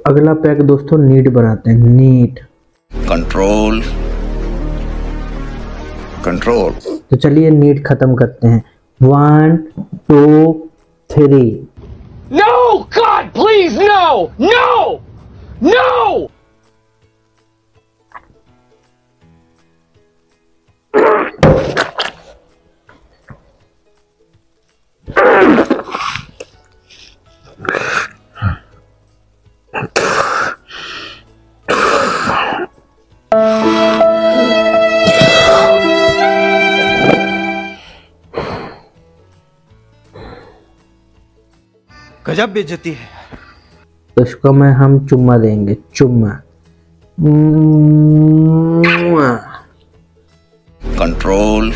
अगला पैक दोस्तों नीट बनाते हैं, नीट कंट्रोल कंट्रोल। तो चलिए नीट खत्म करते हैं। 1 2 3। No! God, please, no! No! No! गजब बेइज्जती है। तो इसको मैं हम चुम्मा देंगे, चुम्मा। Control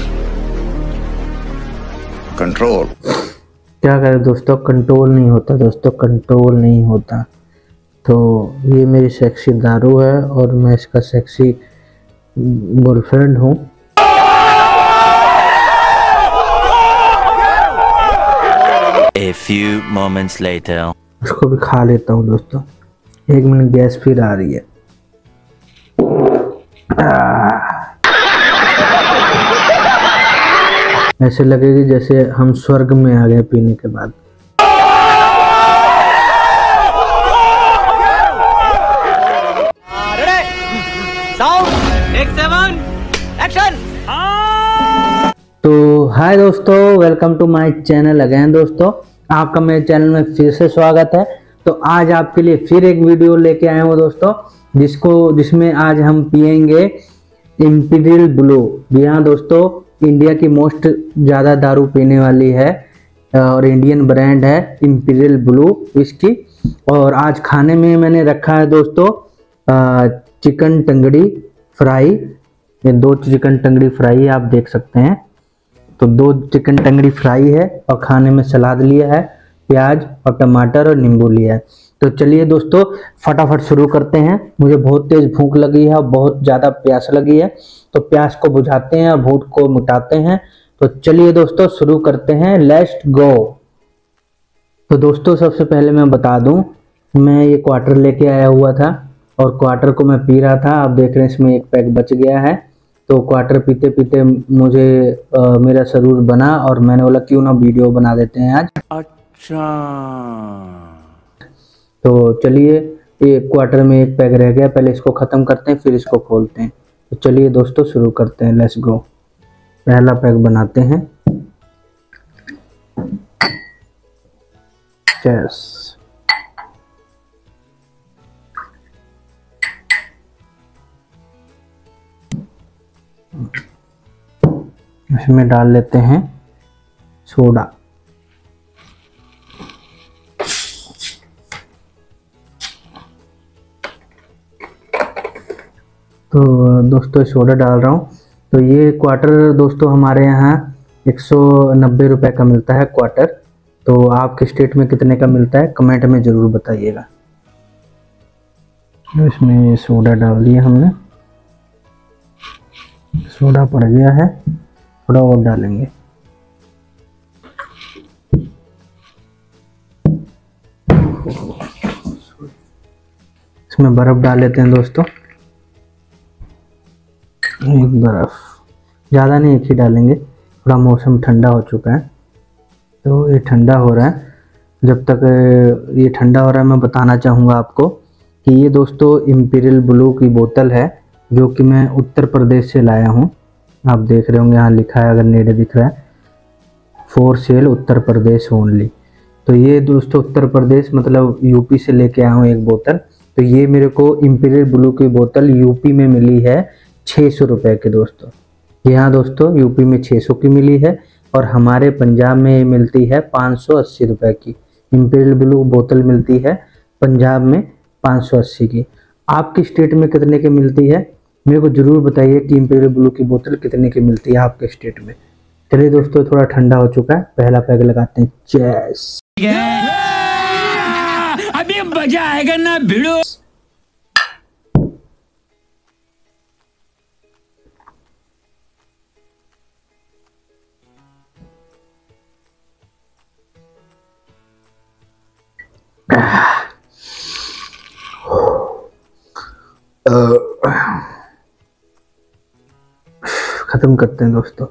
control. क्या करें दोस्तों, कंट्रोल नहीं होता दोस्तों, कंट्रोल नहीं होता। तो ये मेरी सेक्सी दारू है और मैं इसका सेक्सी गर्लफ्रेंड हूँ। A few moments later. उसको भी खा लेता हूँ दोस्तों। 1 मिनट, गैस फिर आ रही है। ऐसे लगेगी जैसे हम स्वर्ग में आ गए पीने के बाद। तो हाय दोस्तों, welcome to my channel again. दोस्तों आपका मेरे चैनल में फिर से स्वागत है। तो आज आपके लिए फिर एक वीडियो लेके आए हूँ दोस्तों, जिसमें आज हम पियेंगे इंपीरियल ब्लू। जी हाँ दोस्तों, इंडिया की मोस्ट ज़्यादा दारू पीने वाली है और इंडियन ब्रांड है इंपीरियल ब्लू विस्की। और आज खाने में मैंने रखा है दोस्तों चिकन टंगड़ी फ्राई। ये 2 चिकन टंगड़ी फ्राई आप देख सकते हैं। तो 2 चिकन टंगड़ी फ्राई है और खाने में सलाद लिया है, प्याज और टमाटर और नींबू लिया है। तो चलिए दोस्तों फटाफट शुरू करते हैं। मुझे बहुत तेज भूख लगी है और बहुत ज़्यादा प्यास लगी है, तो प्यास को बुझाते हैं और भूख को मिटाते हैं। तो चलिए दोस्तों शुरू करते हैं, लेट्स गो। तो दोस्तों सबसे पहले मैं बता दूं, मैं ये क्वार्टर लेके आया हुआ था और क्वार्टर को मैं पी रहा था। आप देख रहे हैं इसमें एक पैक बच गया है। तो क्वार्टर पीते पीते मुझे मेरा सरूर बना और मैंने बोला क्यों ना वीडियो बना देते हैं आज। अच्छा। तो चलिए, ये क्वार्टर में एक पैक रह गया, पहले इसको ख़त्म करते हैं फिर इसको खोलते हैं। तो चलिए दोस्तों शुरू करते हैं, लेट्स गो। पहला पैक बनाते हैं। चेस। इसमें डाल लेते हैं सोडा। तो दोस्तों सोडा डाल रहा हूँ। तो ये क्वार्टर दोस्तों हमारे यहाँ 190 रुपए का मिलता है क्वार्टर। तो आपके स्टेट में कितने का मिलता है कमेंट में ज़रूर बताइएगा। इसमें सोडा डाल दिया हमने, सोडा पड़ गया है, थोड़ा और डालेंगे। इसमें बर्फ डाल लेते हैं दोस्तों, एक बर्फ, ज़्यादा नहीं, एक ही डालेंगे। थोड़ा मौसम ठंडा हो चुका है तो ये ठंडा हो रहा है। जब तक ये ठंडा हो रहा है मैं बताना चाहूँगा आपको कि ये दोस्तों इंपीरियल ब्लू की बोतल है जो कि मैं उत्तर प्रदेश से लाया हूँ। आप देख रहे होंगे यहाँ लिखा है, अगर नेड़े दिख रहा है, for sale Uttar Pradesh only. तो ये दोस्तों उत्तर प्रदेश मतलब यूपी से लेके आया हूँ एक बोतल। तो ये मेरे को इंपीरियल ब्लू की बोतल यूपी में मिली है 600 रुपये के दोस्तों। यहाँ दोस्तों यूपी में 600 की मिली है और हमारे पंजाब में मिलती है 580 रुपये की। इंपीरियल ब्लू बोतल मिलती है पंजाब में 580 की। आपकी स्टेट में कितने की मिलती है मेरे को ज़रूर बताइए कि इंपीरियल ब्लू की बोतल कितने की मिलती है आपके स्टेट में। चलिए दोस्तों थोड़ा ठंडा हो चुका है, पहला पैक लगाते हैं। चेस। अभी मजा आएगा ना भिड़ो। खत्म करते हैं दोस्तों।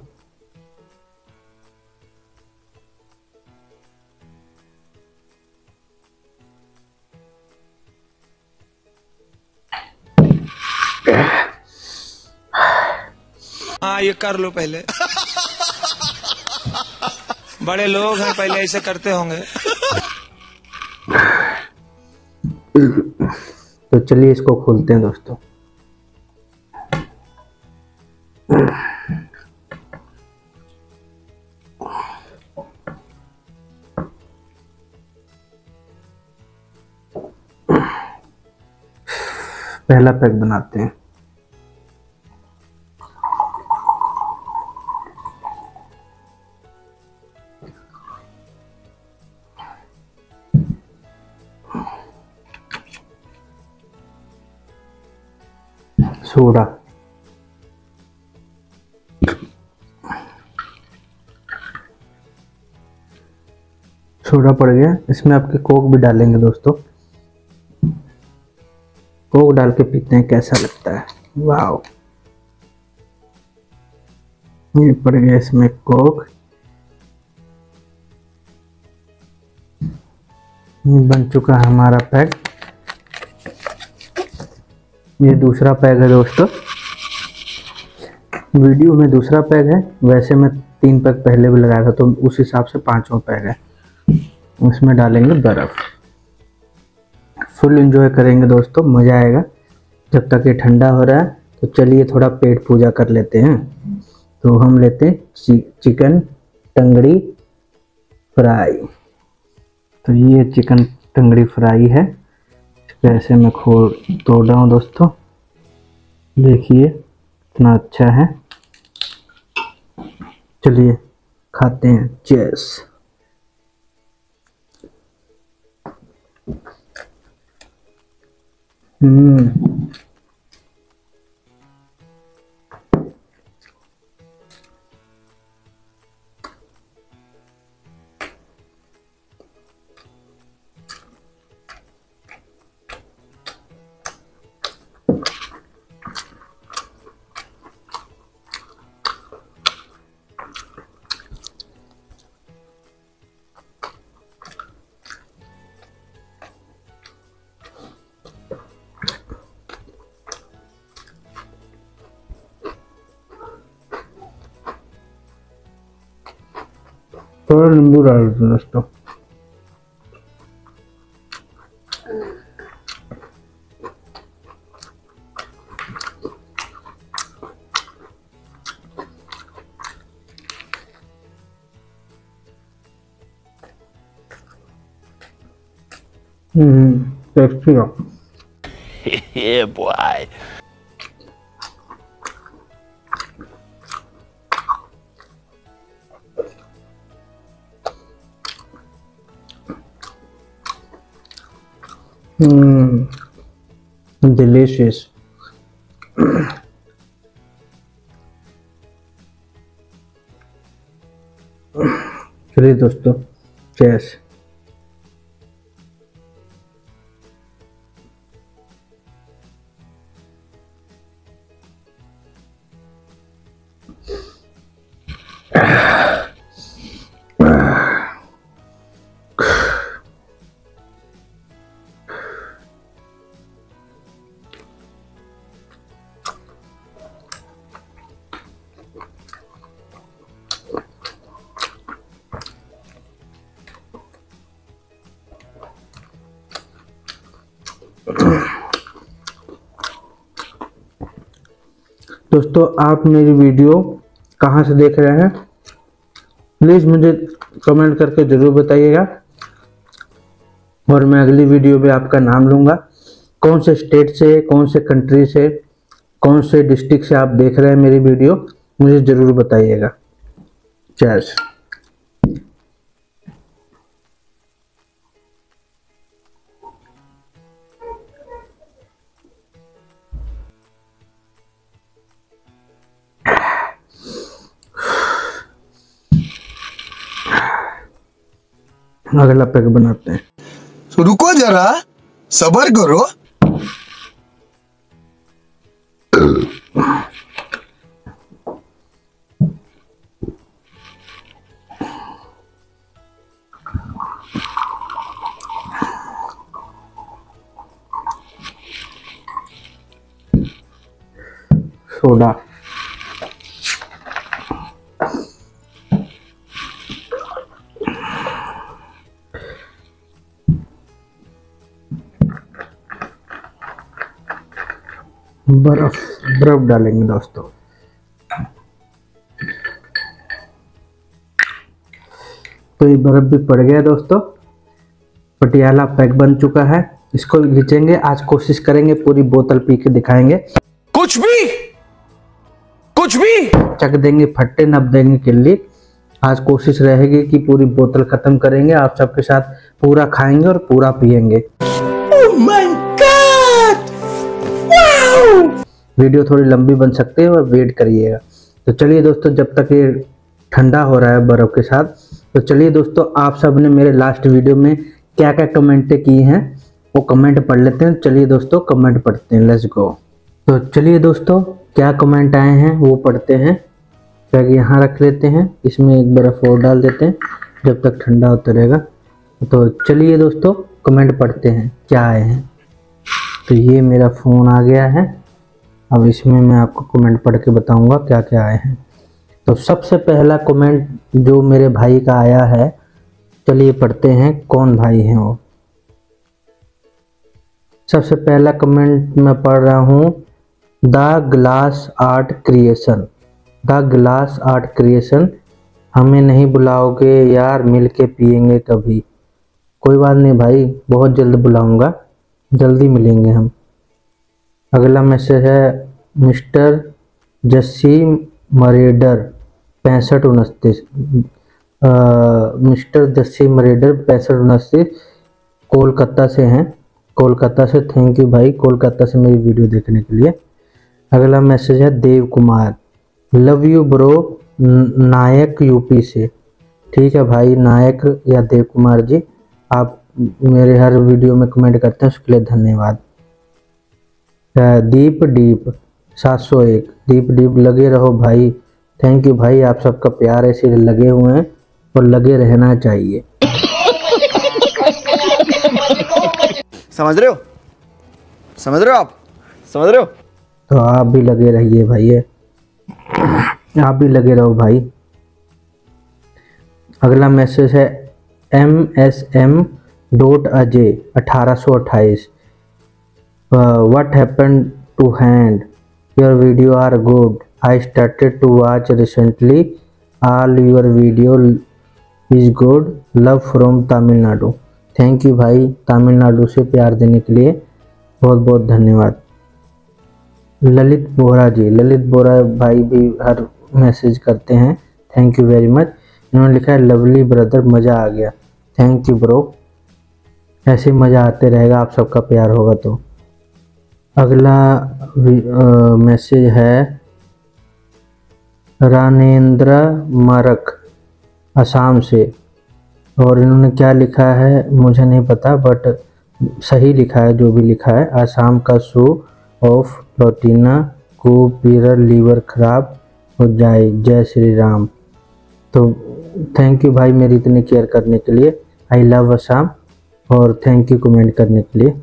हाँ ये कर लो पहले। बड़े लोग हैं, पहले ऐसे करते होंगे। तो चलिए इसको खोलते हैं दोस्तों। पहला पैक बनाते हैं। सोडा, सोडा पड़ गया। इसमें आपके कोक भी डालेंगे दोस्तों। कोक डाल के पीते हैं कैसा लगता है। वाओ, ये पड़ गया इसमें कोक। ये बन चुका है हमारा पैक। ये दूसरा पैक है दोस्तों। वीडियो में दूसरा पैक है, वैसे मैं 3 पैक पहले भी लगाया था, तो उस हिसाब से 5वां पैक है। इसमें डालेंगे बर्फ। फुल एंजॉय करेंगे दोस्तों, मज़ा आएगा। जब तक ये ठंडा हो रहा है तो चलिए थोड़ा पेट पूजा कर लेते हैं। तो हम लेते हैं चिकन टंगड़ी फ्राई। तो ये चिकन टंगड़ी फ्राई है। ऐसे मैं तोड़ रहा हूँ दोस्तों, देखिए इतना अच्छा है। चलिए खाते हैं। चीयर्स। थोड़ा नींबू डाल दो दोस्तों। टेस्टी है। Yeah, boy. Delicious. चलिए दोस्तों, चीयर्स। दोस्तों, आप मेरी वीडियो कहाँ से देख रहे हैं, प्लीज़ मुझे कमेंट करके ज़रूर बताइएगा, और मैं अगली वीडियो में आपका नाम लूँगा। कौन से स्टेट से, कौन से कंट्री से, कौन से डिस्ट्रिक्ट से आप देख रहे हैं मेरी वीडियो, मुझे ज़रूर बताइएगा। चीयर्स। अगला पैक बनाते हैं। तो रुको जरा, सब्र करो। सोडा। बर्फ डालेंगे दोस्तों। तो ये बर्फ भी पड़ गया दोस्तों। पटियाला पैक बन चुका है, इसको खींचेंगे। आज कोशिश करेंगे पूरी बोतल पी के दिखाएंगे। कुछ भी चक देंगे फट्टे, नप देंगे किल्ली। आज कोशिश रहेगी कि पूरी बोतल खत्म करेंगे, आप सबके साथ पूरा खाएंगे और पूरा पिएंगे। Oh my God! Wow! Video थोड़ी लंबी बन सकती है और वेट करिएगा। तो चलिए दोस्तों, जब तक ये ठंडा हो रहा है बर्फ के साथ, तो चलिए दोस्तों, आप सब ने मेरे लास्ट वीडियो में क्या क्या कमेंटें की हैं वो कमेंट पढ़ लेते हैं। चलिए दोस्तों कमेंट पढ़ते हैं, लेट्स गो। तो चलिए दोस्तों, क्या कमेंट आए हैं वो पढ़ते हैं। बैग यहाँ रख लेते हैं, इसमें एक बर्फ और डाल देते हैं जब तक ठंडा होता रहेगा। तो चलिए दोस्तों कमेंट पढ़ते हैं क्या आए हैं। तो ये मेरा फ़ोन आ गया है, अब इसमें मैं आपको कमेंट पढ़ के बताऊंगा क्या क्या आए हैं। तो सबसे पहला कमेंट जो मेरे भाई का आया है, चलिए पढ़ते हैं कौन भाई हैं वो। सबसे पहला कमेंट मैं पढ़ रहा हूँ, the glass art creation. The glass art creation, हमें नहीं बुलाओगे यार, मिल के पियेंगे कभी। कोई बात नहीं भाई, बहुत जल्द बुलाऊंगा, जल्दी मिलेंगे हम। अगला मैसेज है मिस्टर जस्सी मरेडर 6529। मिस्टर जस्सी मरेडर 6529 कोलकाता से हैं, कोलकाता से। थैंक यू भाई कोलकाता से मेरी वीडियो देखने के लिए। अगला मैसेज है Dev Kumar, love you bro, Nayak UP से। ठीक है भाई नायक या देव कुमार जी, आप मेरे हर वीडियो में कमेंट करते हैं, उसके लिए धन्यवाद। दीप डीप 701, दीप डीप लगे रहो भाई। थैंक यू भाई, आप सबका प्यार ऐसे लगे हुए हैं और लगे रहना चाहिए। समझ रहे हो आप समझ रहे हो। तो आप भी लगे रहिए भाई, आप भी लगे रहो भाई। अगला मैसेज है MSM Ajay 1828। What happened to hand? Your video are good. I started to watch recently. All your video is good. Love from Tamil Nadu. Thank you भाई, तमिलनाडु से प्यार देने के लिए बहुत बहुत धन्यवाद। ललित बोरा जी, ललित बोरा भाई भी हर मैसेज करते हैं, थैंक यू वेरी मच। इन्होंने लिखा है लवली ब्रदर, मज़ा आ गया। थैंक यू ब्रो, ऐसे मज़ा आते रहेगा, आप सबका प्यार होगा तो। अगला मैसेज है रानेंद्र मरक असम से, और इन्होंने क्या लिखा है मुझे नहीं पता, बट सही लिखा है जो भी लिखा है। असम का शो ऑफ प्रोटीना को पीरर लीवर खराब हो जाए, जय श्री राम। तो थैंक यू भाई मेरी इतनी केयर करने के लिए। आई लव असम, और थैंक यू कमेंट करने के लिए।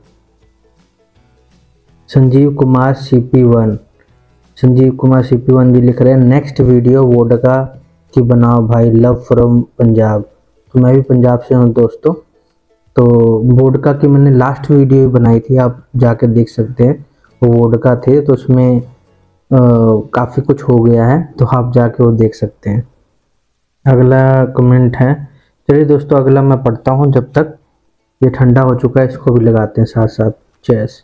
संजीव कुमार CP1, संजीव कुमार CP1 जी लिख रहे हैं नेक्स्ट वीडियो वोडका की बनाओ भाई, लव फ्रॉम पंजाब। तो मैं भी पंजाब से हूँ दोस्तों। तो वोडका की मैंने लास्ट वीडियो बनाई थी, आप जाके देख सकते हैं। वो वोडका थे तो उसमें काफ़ी कुछ हो गया है, तो आप जाके वो देख सकते हैं। अगला कमेंट है, चलिए दोस्तों अगला मैं पढ़ता हूँ जब तक ये ठंडा हो चुका है, इसको भी लगाते हैं साथ साथ। चेस।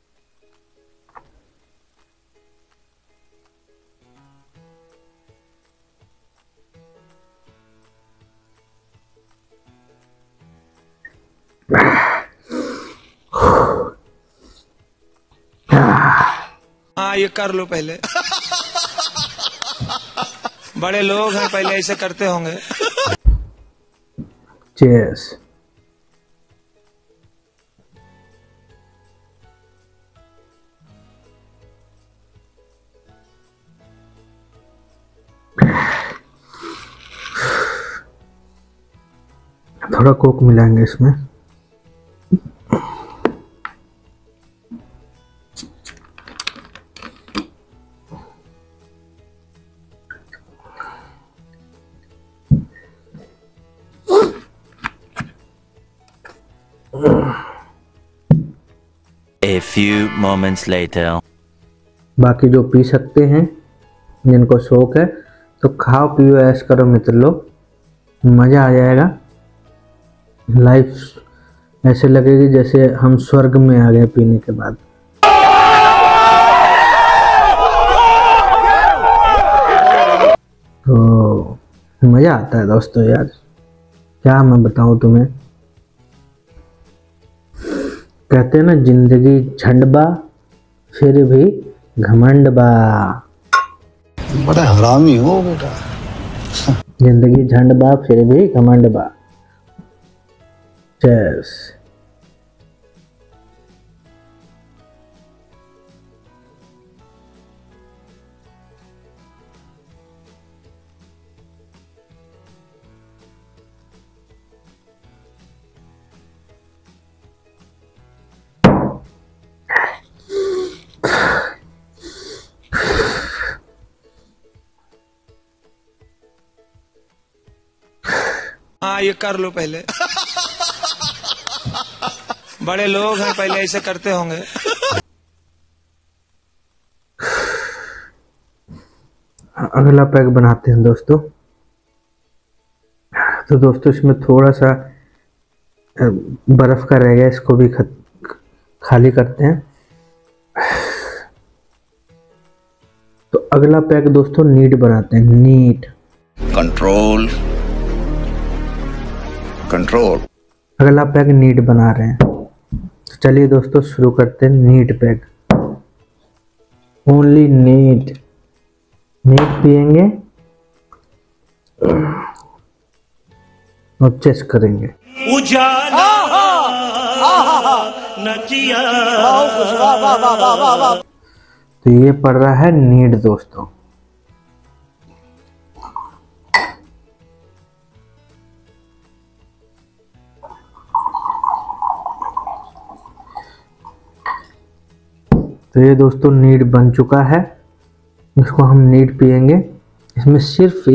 हाँ ये कर लो पहले। बड़े लोग हैं, पहले ऐसे करते होंगे। चेस। थोड़ा कोक मिलाएंगे इसमें। A few moments later. बाकी जो पी सकते हैं, जिनको शौक है, तो खाओ पियो ऐश करो मित्र लोग, मज़ा आ जाएगा। लाइफ ऐसे लगेगी जैसे हम स्वर्ग में आ गए पीने के बाद। तो मज़ा आता है दोस्तों यार, क्या मैं बताऊं तुम्हें। कहते हैं ना, जिंदगी झंडबा फिर भी घमंडबा। बड़ा हरामी हो बेटा। जिंदगी झंडबा फिर भी घमंडबा। चेस। हाँ ये कर लो पहले। बड़े लोग हैं, पहले ऐसे करते होंगे। अगला पैक बनाते हैं दोस्तों। तो दोस्तों इसमें थोड़ा सा बर्फ का रह गया, इसको भी खाली करते हैं। तो अगला पैक दोस्तों नीट बनाते हैं, नीट। Control control. अगला पैक नीट बना रहे हैं, तो चलिए दोस्तों शुरू करते हैं neat peg. Only neat, neat पियेंगे और चेस करेंगे। तो ये पड़ रहा है नीट दोस्तों। तो ये दोस्तों नीट बन चुका है, इसको हम नीट पियेंगे। इसमें सिर्फ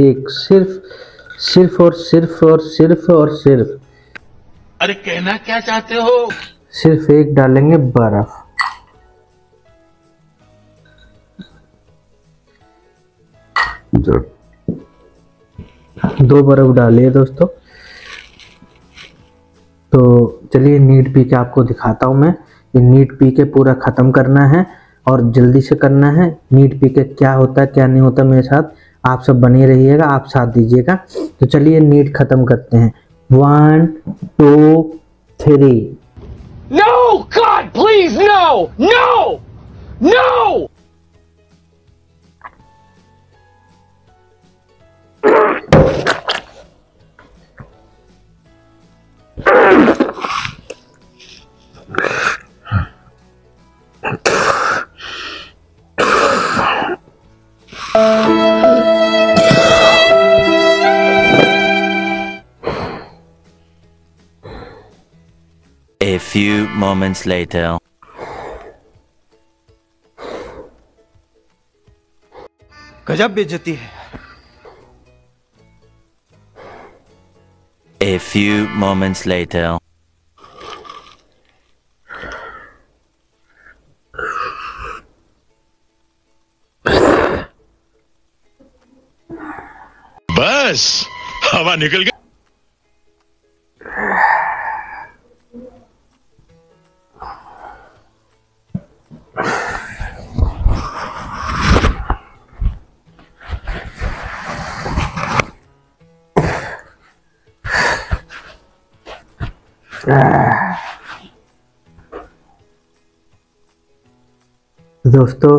अरे कहना क्या चाहते हो? सिर्फ एक डालेंगे बर्फ। दो बर्फ डालिए दोस्तों। तो चलिए नीट पी के आपको दिखाता हूं मैं। ये नीट पी के पूरा ख़त्म करना है और जल्दी से करना है। नीट पी के क्या होता है क्या नहीं होता मेरे साथ आप सब बने रहिएगा, आप साथ दीजिएगा। तो चलिए नीट ख़त्म करते हैं। 1 2 3। No! God, please, no! No! No! A few moments later. गजब बेइज्जती है। A few moments later. बस हवा निकल गई। दोस्तों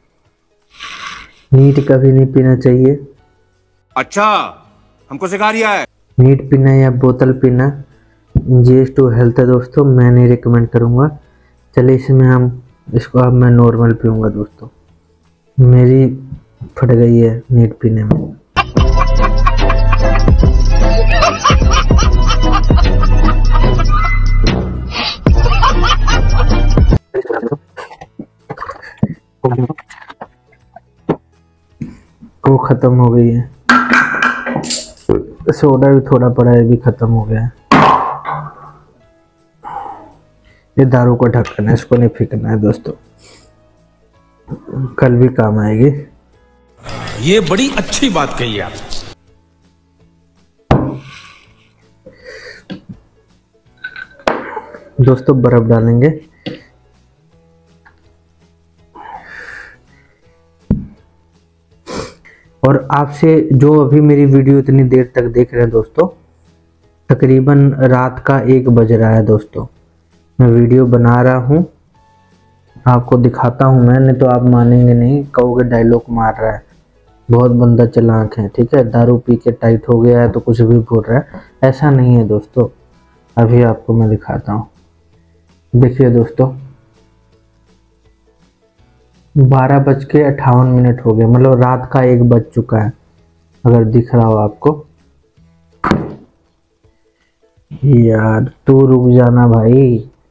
नीट कभी नहीं पीना चाहिए। अच्छा हमको सिखा रिया है। नीट पीना या बोतल पीना इंजूरियस टू हेल्थ है दोस्तों, मैं नहीं रिकमेंड करूँगा। चलिए इसको अब मैं नॉर्मल पीऊँगा दोस्तों। मेरी फट गई है नीट पीने में। वो खत्म हो गई है। सोडा भी थोड़ा पड़ा है, भी खत्म हो गया है। ये दारू का ढक्कन है, इसको नहीं फेंकना है दोस्तों, कल भी काम आएगी। ये बड़ी अच्छी बात कही आप। दोस्तों बर्फ डालेंगे। और आपसे जो अभी मेरी वीडियो इतनी देर तक देख रहे हैं दोस्तों, तकरीबन रात का 1 बज रहा है दोस्तों, मैं वीडियो बना रहा हूँ, आपको दिखाता हूँ मैं, नहीं तो आप मानेंगे नहीं, कहोगे डायलॉग मार रहा है, बहुत बंदा चालाक है, ठीक है, दारू पी के टाइट हो गया है तो कुछ भी बोल रहा है। ऐसा नहीं है दोस्तों, अभी आपको मैं दिखाता हूँ। देखिए दोस्तों 12:58 हो गए, मतलब रात का 1 बज चुका है, अगर दिख रहा हो आपको। यार तू रुक जाना भाई।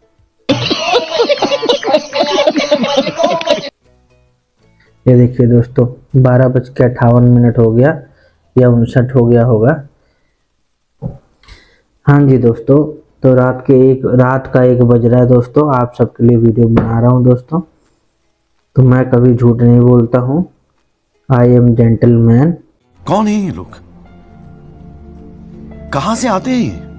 ये देखिए दोस्तों 12:58 हो गया या 59 हो गया होगा। हाँ जी दोस्तों, तो रात का 1 बज रहा है दोस्तों, आप सबके लिए वीडियो बना रहा हूँ दोस्तों। तो मैं कभी झूठ नहीं बोलता हूँ, आई एम जेंटलमैन। कौन है ये लोग, कहां से आते हैं ये?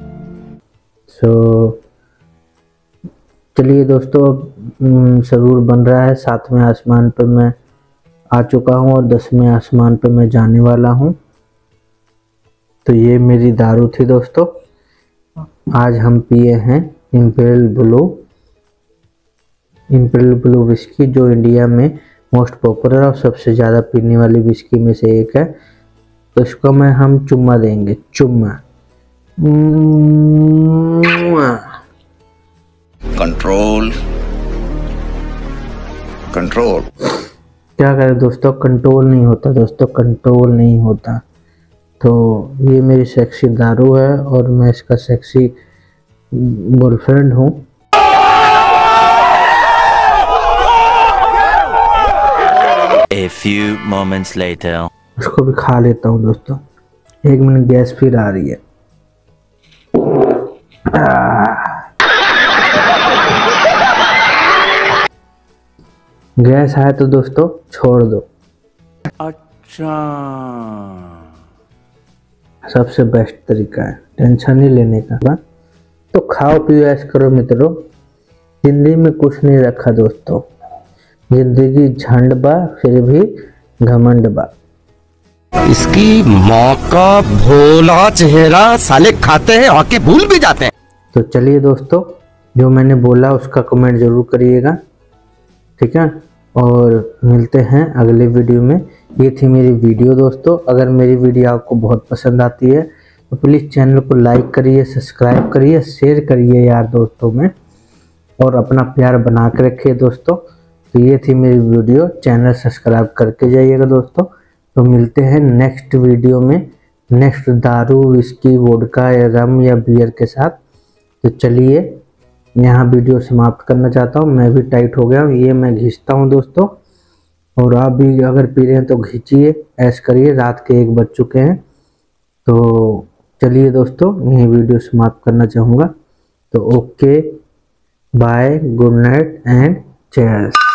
चलिए दोस्तों, जरूर बन रहा है। 7वें आसमान पर मैं आ चुका हूँ और 10वें आसमान पर मैं जाने वाला हूँ। तो ये मेरी दारू थी दोस्तों, आज हम पिए हैं इंपीरियल ब्लू विस्की, जो इंडिया में मोस्ट पॉपुलर और सबसे ज़्यादा पीने वाली विस्की में से एक है। तो इसको हम चुम्मा देंगे, चुम्मा। Control control. क्या करें दोस्तों, कंट्रोल नहीं होता दोस्तों, कंट्रोल नहीं होता। तो ये मेरी सेक्सी दारू है और मैं इसका सेक्सी गर्लफ्रेंड हूँ। A few moments later. उसको भी खा लेता हूँ दोस्तों। 1 मिनट, गैस फिर आ रही है। गैस आए तो दोस्तों छोड़ दो। अच्छा, सबसे बेस्ट तरीका है टेंशन नहीं लेने का। तो खाओ पियो ऐश करो मित्रों, जिंदगी में कुछ नहीं रखा दोस्तों, जिंदगी झंड बा फिर भी घमंड बा। इसकी माँ का भोला चेहरा, साले खाते हैं और के भूल भी जाते हैं। तो चलिए दोस्तों, जो मैंने बोला उसका कमेंट जरूर करिएगा, ठीक है, और मिलते हैं अगले वीडियो में। ये थी मेरी वीडियो दोस्तों। अगर मेरी वीडियो आपको बहुत पसंद आती है तो प्लीज़ चैनल को लाइक करिए, सब्सक्राइब करिए, शेयर करिए यार दोस्तों में, और अपना प्यार बना के रखिए दोस्तों। तो ये थी मेरी वीडियो, चैनल सब्सक्राइब करके जाइएगा दोस्तों। तो मिलते हैं नेक्स्ट वीडियो में, नेक्स्ट दारू, विस्की, वोडका या रम या बियर के साथ। तो चलिए यहाँ वीडियो समाप्त करना चाहता हूँ, मैं भी टाइट हो गया हूँ, ये मैं घिसता हूँ दोस्तों, और आप भी अगर पी रहे हैं तो घिंचिए, ऐश करिए। रात के 1 बज चुके हैं। तो चलिए दोस्तों, यही वीडियो समाप्त करना चाहूँगा। तो okay, bye, good night and chairs.